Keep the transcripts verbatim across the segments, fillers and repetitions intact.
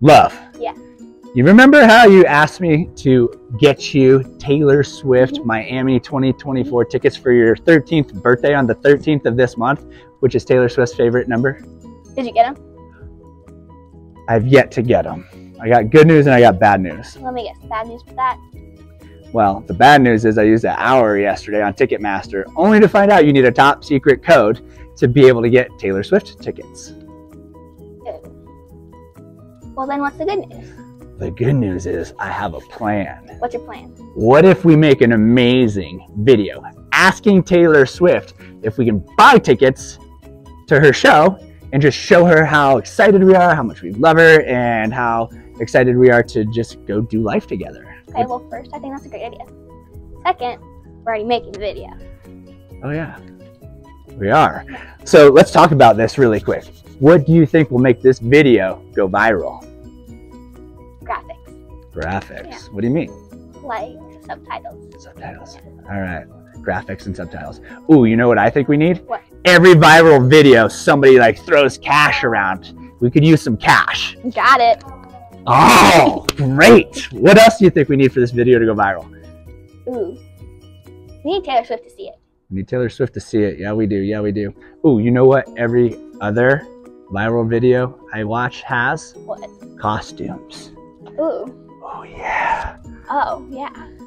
Love. Yeah. You remember how you asked me to get you Taylor Swift Mm-hmm. Miami twenty twenty-four tickets for your thirteenth birthday on the thirteenth of this month, which is Taylor Swift's favorite number? Did you get them? I've yet to get them. I got good news and I got bad news. Let me guess. Bad news for that. Well, the bad news is I used an hour yesterday on Ticketmaster only to find out you need a top secret code to be able to get Taylor Swift tickets. Ew. Well, then what's the good news? The good news is I have a plan. What's your plan? What if we make an amazing video asking Taylor Swift if we can buy tickets to her show and just show her how excited we are, how much we love her, and how excited we are to just go do life together. Okay, well, first, I think that's a great idea. Second, we're already making the video. Oh yeah, we are. So let's talk about this really quick. What do you think will make this video go viral? Graphics. Graphics. Yeah. What do you mean? Like subtitles. Subtitles. All right. Graphics and subtitles. Ooh, you know what I think we need? What? Every viral video, somebody like throws cash around. We could use some cash. Got it. Oh, great. What else do you think we need for this video to go viral? Ooh. We need Taylor Swift to see it. We need Taylor Swift to see it. Yeah, we do. Yeah, we do. Ooh, you know what every other viral video I watch has? What? Costumes. Ooh. Oh, yeah. Oh, yeah.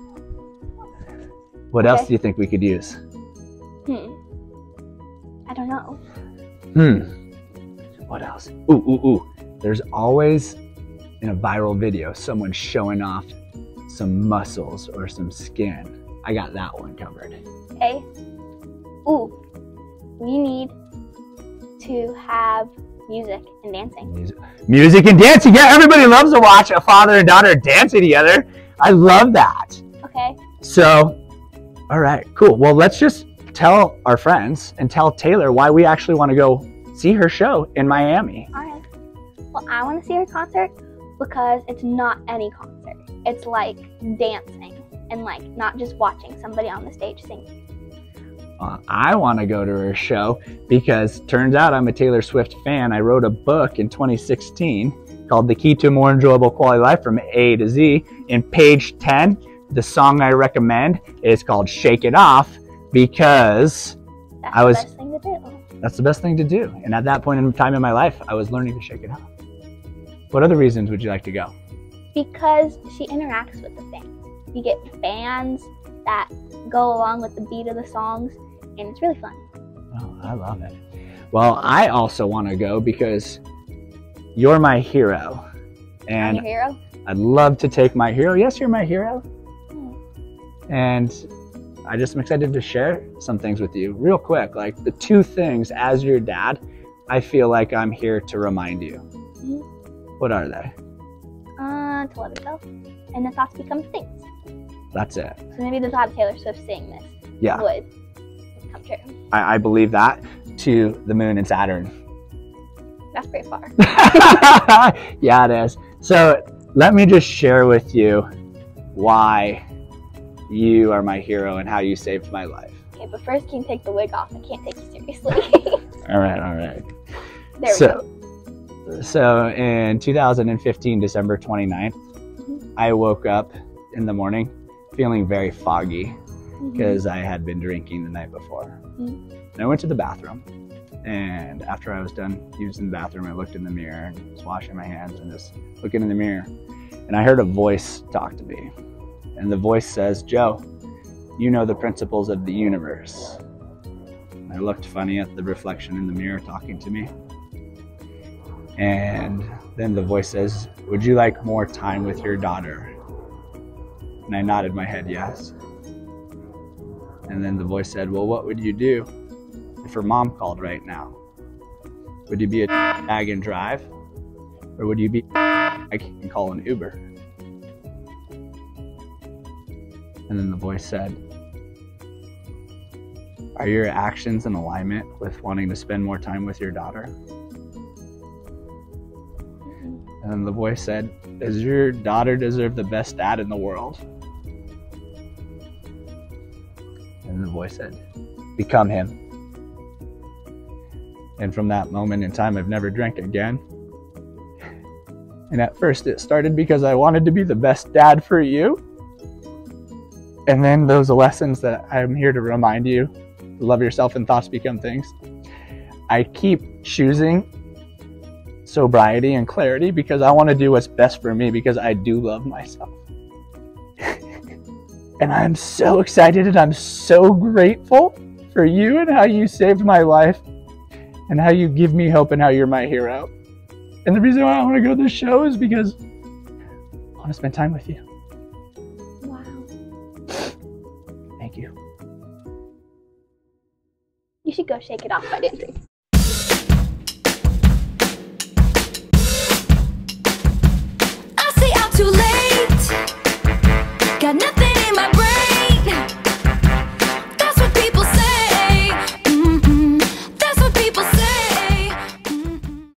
What Okay. else do you think we could use? Hmm. I don't know. Hmm. What else? Ooh, ooh, ooh. There's always in a viral video someone showing off some muscles or some skin. I got that one covered. Okay. Ooh. We need to have music and dancing. Music, music and dancing. Yeah, everybody loves to watch a father and daughter dancing together. I love that. Okay. So, all right, cool. Well, let's just tell our friends and tell Taylor why we actually want to go see her show in Miami. All right. Well, I want to see her concert because it's not any concert. It's like dancing and like not just watching somebody on the stage singing. Uh, I want to go to her show because turns out I'm a Taylor Swift fan. I wrote a book in twenty sixteen called The Key to a More Enjoyable Quality Life from A to Z. In page ten, the song I recommend is called Shake It Off because That's I was, the best thing to do. that's the best thing to do. And at that point in time in my life, I was learning to shake it off. What other reasons would you like to go? Because she interacts with the fans. You get fans that go along with the beat of the songs, and it's really fun. Oh, I love it. Well, I also want to go because you're my hero. And I'm your hero. I'd love to take my hero. Yes, you're my hero. Hmm. And I just am excited to share some things with you real quick. Like the two things as your dad, I feel like I'm here to remind you. Mm-hmm. What are they? Uh, to love yourself, and the thoughts become things. That's it. So maybe the thought of Taylor Swift saying this Yeah, would come true. I, I believe that to the moon and Saturn. That's pretty far. Yeah, it is. So let me just share with you why you are my hero and how you saved my life. Okay, but first, can you take the wig off? I can't take you seriously. All right, all right. There we so, go. So in two thousand fifteen, December twenty-ninth, Mm-hmm. I woke up in the morning feeling very foggy Mm-hmm. because I had been drinking the night before. Mhm. And I went to the bathroom, and after I was done using the bathroom, I looked in the mirror and was washing my hands and just looking in the mirror. And I heard a voice talk to me. And the voice says, "Joe, you know the principles of the universe." And I looked funny at the reflection in the mirror talking to me. And then the voice says, "Would you like more time with your daughter?" And I nodded my head yes. And then the voice said, "Well, what would you do if her mom called right now? Would you be a bag and drive? Or would you be a bag and call an Uber?" And then the voice said, "Are your actions in alignment with wanting to spend more time with your daughter?" And then the voice said, "Does your daughter deserve the best dad in the world?" And the voice said, "Become him." And from that moment in time, I've never drank again. And at first it started because I wanted to be the best dad for you. And then those lessons that I'm here to remind you, love yourself and thoughts become things. I keep choosing sobriety and clarity because I want to do what's best for me, because I do love myself. And I'm so excited and I'm so grateful for you and how you saved my life and how you give me hope and how you're my hero. And the reason why I want to go to this show is because I want to spend time with you. Wow. Thank you. You should go shake it off by dancing.